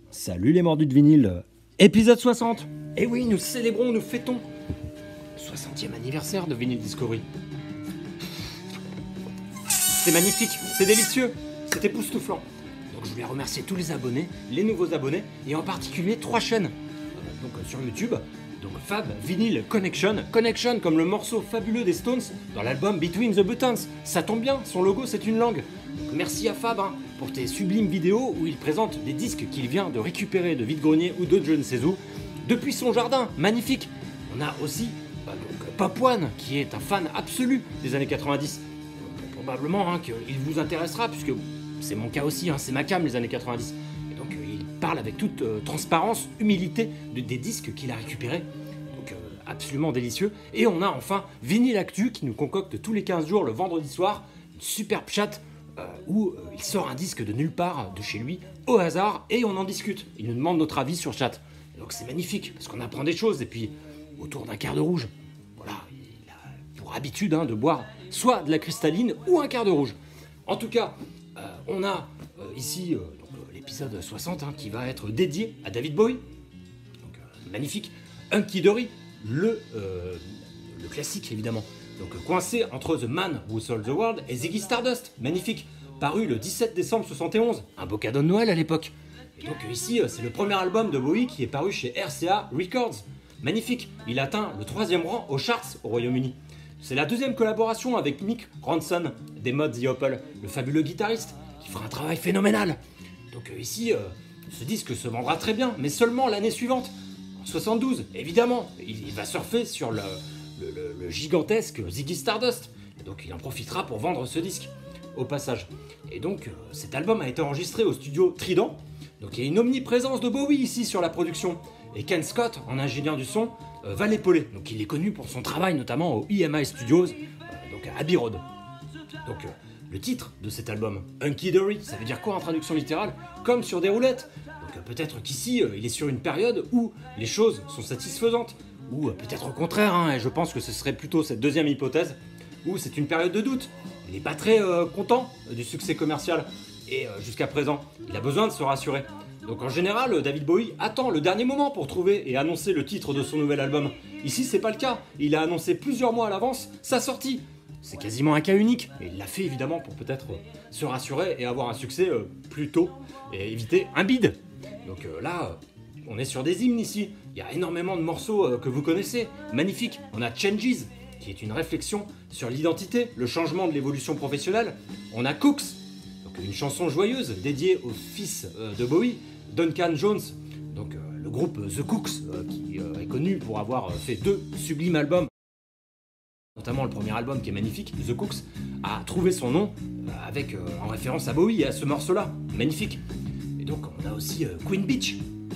Salut les mordus de vinyle, épisode 60. Et oui, nous célébrons, nous fêtons le 60e anniversaire de Vinyl Discovery. C'est magnifique, c'est délicieux, c'est époustouflant. Donc je voulais remercier tous les abonnés, les nouveaux abonnés, et en particulier 3 chaînes. Sur YouTube, donc Fab Vinyl Connection, Connection comme le morceau fabuleux des Stones dans l'album Between the Buttons. Ça tombe bien, son logo c'est une langue. Donc merci à Fab pour tes sublimes vidéos où il présente des disques qu'il vient de récupérer de vide-grenier ou de je ne sais où depuis son jardin, magnifique. On a aussi Pop One qui est un fan absolu des années 90. Probablement qu'il vous intéressera puisque c'est mon cas aussi, c'est ma cam les années 90. Et donc il parle avec toute transparence, humilité des disques qu'il a récupérés. Donc absolument délicieux. Et on a enfin Vinyl Actu qui nous concocte tous les 15 jours le vendredi soir une superbe chat où il sort un disque de nulle part de chez lui au hasard et on en discute. Il nous demande notre avis sur chat. Et donc c'est magnifique parce qu'on apprend des choses et puis autour d'un quart de rouge, voilà, il a pour habitude de boire soit de la cristalline ou un quart de rouge. En tout cas, on a ici l'épisode 60 qui va être dédié à David Bowie. Donc magnifique. Hunky Dory, le classique évidemment. Donc coincé entre The Man Who Sold the World et Ziggy Stardust, magnifique, paru le 17 décembre 71, un beau cadeau de Noël à l'époque. Et donc ici, c'est le premier album de Bowie qui est paru chez RCA Records, magnifique, il atteint le 3e rang aux charts au Royaume-Uni. C'est la 2e collaboration avec Mick Ronson des Mod The Opel, le fabuleux guitariste, qui fera un travail phénoménal. Donc ici, ce disque se vendra très bien, mais seulement l'année suivante, en 72, évidemment, il va surfer sur le gigantesque Ziggy Stardust. Et donc il en profitera pour vendre ce disque au passage. Et donc cet album a été enregistré au studio Trident. Donc il y a une omniprésence de Bowie ici sur la production. Et Ken Scott, en ingénieur du son, va l'épauler. Donc il est connu pour son travail notamment au EMI Studios, donc à Abbey Road. Donc le titre de cet album, Hunky Dory, ça veut dire quoi en traduction littérale? Comme sur des roulettes. Donc peut-être qu'ici il est sur une période où les choses sont satisfaisantes. Ou peut-être au contraire, et je pense que ce serait plutôt cette deuxième hypothèse, où c'est une période de doute. Il n'est pas très content du succès commercial, et jusqu'à présent, il a besoin de se rassurer. Donc en général, David Bowie attend le dernier moment pour trouver et annoncer le titre de son nouvel album. Ici, c'est pas le cas, il a annoncé plusieurs mois à l'avance sa sortie. C'est quasiment un cas unique, et il l'a fait évidemment pour peut-être se rassurer et avoir un succès plus tôt, et éviter un bide. Donc là... on est sur des hymnes ici, il y a énormément de morceaux que vous connaissez, magnifiques. On a Changes, qui est une réflexion sur l'identité, le changement de l'évolution professionnelle. On a Cooks, donc une chanson joyeuse dédiée au fils de Bowie, Duncan Jones, donc le groupe The Cooks, qui est connu pour avoir fait 2 sublimes albums, notamment le premier album qui est magnifique, The Cooks, a trouvé son nom avec en référence à Bowie et à ce morceau-là, magnifique. Et donc on a aussi Queen Beach.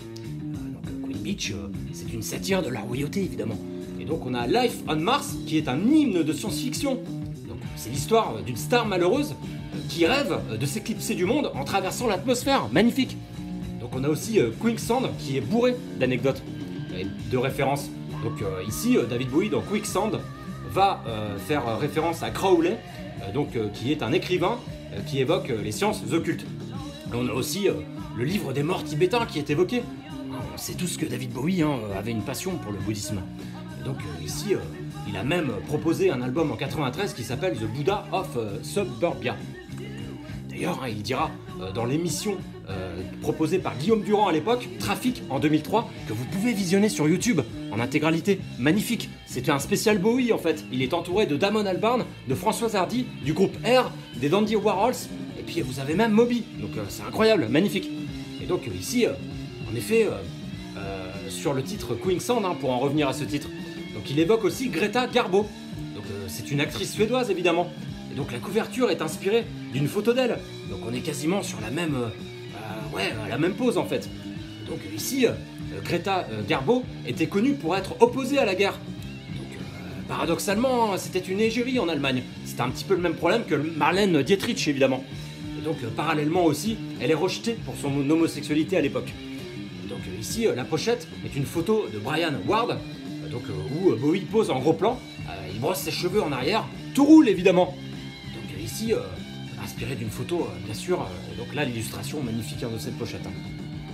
Beach, c'est une satire de la royauté évidemment. Et donc on a Life on Mars qui est un hymne de science-fiction. Donc c'est l'histoire d'une star malheureuse qui rêve de s'éclipser du monde en traversant l'atmosphère. Magnifique. Donc on a aussi Quicksand qui est bourré d'anecdotes et de références. Donc ici David Bowie dans Quicksand va faire référence à Crowley, qui est un écrivain qui évoque les sciences occultes. Et on a aussi le livre des morts tibétains qui est évoqué. On sait tous que David Bowie avait une passion pour le bouddhisme. Et donc ici, il a même proposé un album en 93 qui s'appelle The Buddha of Suburbia. D'ailleurs, il dira dans l'émission proposée par Guillaume Durand à l'époque, Trafic en 2003, que vous pouvez visionner sur YouTube en intégralité. Magnifique. C'était un spécial Bowie en fait. Il est entouré de Damon Albarn, de Françoise Hardy, du groupe R, des Dandy Warhols, et puis vous avez même Moby. Donc c'est incroyable, magnifique. Et donc ici... en effet, sur le titre Quicksand, pour en revenir à ce titre, donc il évoque aussi Greta Garbo. Donc c'est une actrice suédoise évidemment. Et donc la couverture est inspirée d'une photo d'elle. Donc on est quasiment sur la même, la même pose en fait. Donc ici, Greta Garbo était connue pour être opposée à la guerre. Donc paradoxalement, c'était une égérie en Allemagne. C'était un petit peu le même problème que Marlène Dietrich évidemment. Et donc parallèlement aussi, elle est rejetée pour son homosexualité à l'époque. Donc ici, la pochette est une photo de Brian Ward, où Bowie pose en gros plan, il brosse ses cheveux en arrière, tout roule évidemment. Donc ici, inspiré d'une photo, bien sûr, donc là l'illustration magnifique de cette pochette.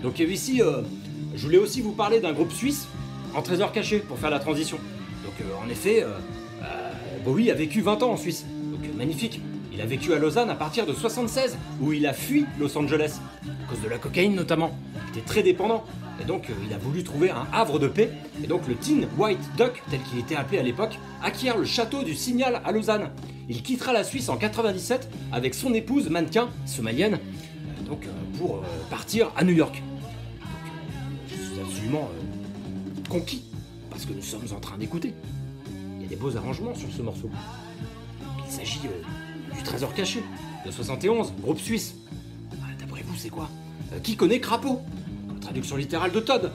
Donc ici, je voulais aussi vous parler d'un groupe suisse en trésor caché pour faire la transition. Donc en effet, Bowie a vécu 20 ans en Suisse, donc magnifique. Il a vécu à Lausanne à partir de 76, où il a fui Los Angeles, à cause de la cocaïne notamment. Il était très dépendant, et donc il a voulu trouver un havre de paix. Et donc le Tin White Duck, tel qu'il était appelé à l'époque, acquiert le château du Signal à Lausanne. Il quittera la Suisse en 97 avec son épouse mannequin somalienne, pour partir à New York. Donc, je suis absolument conquis, parce que nous sommes en train d'écouter. Il y a des beaux arrangements sur ce morceau. Il s'agit du Trésor caché de 71, groupe suisse. D'après vous, c'est quoi? Qui connaît Crapaud? Traduction littérale de Todd.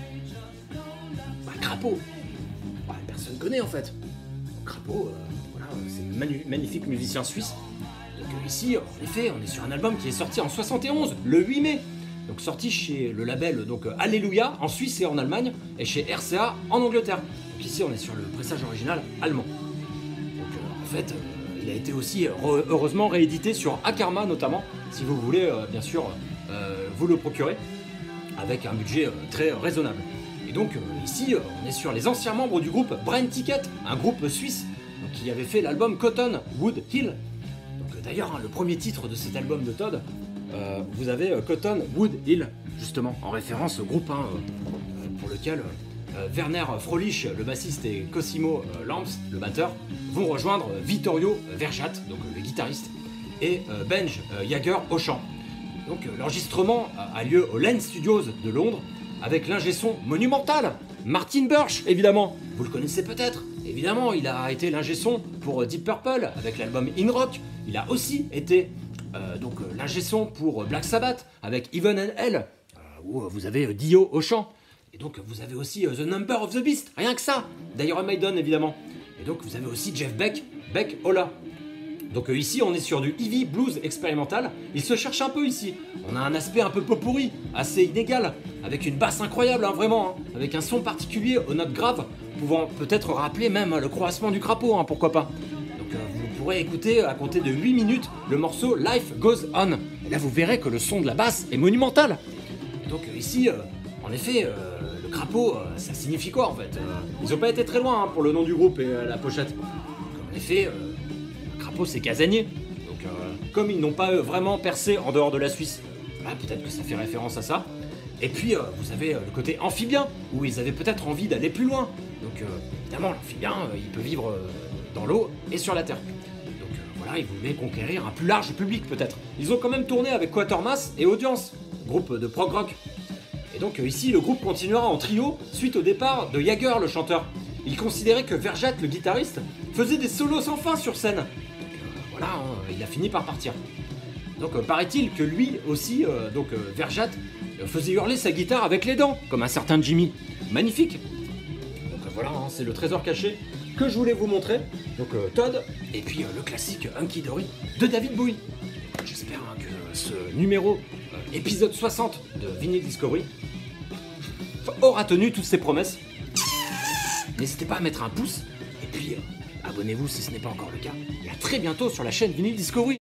Crapaud. Personne connaît en fait. Crapaud, voilà, c'est un magnifique musicien suisse. Donc ici, en effet, on est sur un album qui est sorti en 71, le 8 mai. Donc sorti chez le label Alléluia en Suisse et en Allemagne, et chez RCA en Angleterre. Donc ici, on est sur le pressage original allemand. Donc en fait, il a été aussi heureusement réédité sur Akarma notamment, si vous voulez bien sûr vous le procurer, avec un budget très raisonnable. Et donc ici, on est sur les anciens membres du groupe Brain Ticket, un groupe suisse qui avait fait l'album Cotton Wood Hill. Donc d'ailleurs, le premier titre de cet album de Todd, vous avez Cotton Wood Hill, justement, en référence au groupe pour lequel Werner Frolich, le bassiste, et Cosimo Lamps, le batteur, vont rejoindre Vittorio Verjat, donc le guitariste, et Benj Jagger au chant. Donc l'enregistrement a lieu au Lens Studios de Londres, avec l'ingé son monumental, Martin Birch, évidemment. Vous le connaissez peut-être. Évidemment, il a été l'ingé son pour Deep Purple, avec l'album In Rock. Il a aussi été l'ingé son pour Black Sabbath, avec Heaven and Hell, où vous avez Dio au chant. Et donc vous avez aussi The Number of the Beast, rien que ça, d'Iron Maiden évidemment. Et donc vous avez aussi Jeff Beck, Beck Ola. Donc ici on est sur du heavy blues expérimental, il se cherche un peu ici. On a un aspect un peu pot-pourri, assez inégal, avec une basse incroyable vraiment, avec un son particulier aux notes graves, pouvant peut-être rappeler même le croassement du crapaud, pourquoi pas. Donc vous pourrez écouter à compter de 8 minutes le morceau Life Goes On. Et là vous verrez que le son de la basse est monumental. Et donc ici, en effet, le crapaud, ça signifie quoi en fait? Ils n'ont pas été très loin pour le nom du groupe et la pochette. Donc, en effet, le crapaud c'est casanier. Donc comme ils n'ont pas vraiment percé en dehors de la Suisse, voilà, peut-être que ça fait référence à ça. Et puis vous avez le côté amphibien, où ils avaient peut-être envie d'aller plus loin. Donc évidemment l'amphibien, il peut vivre dans l'eau et sur la terre. Donc voilà, ils voulaient conquérir un plus large public peut-être. Ils ont quand même tourné avec Quatermass et Audience, groupe de prog rock. Et donc ici, le groupe continuera en trio suite au départ de Jagger, le chanteur. Il considérait que Verjat, le guitariste, faisait des solos sans fin sur scène. Donc voilà, il a fini par partir. Donc paraît-il que lui aussi, Verjat, faisait hurler sa guitare avec les dents, comme un certain Jimmy. Magnifique. Donc voilà, c'est le trésor caché que je voulais vous montrer. Donc Todd, et puis le classique Hunky Dory de David Bowie. J'espère que ce numéro, épisode 60 de Vinyl Discovery, aura tenu toutes ses promesses. N'hésitez pas à mettre un pouce, et puis abonnez-vous si ce n'est pas encore le cas. Et à très bientôt sur la chaîne Vinyl Discovery.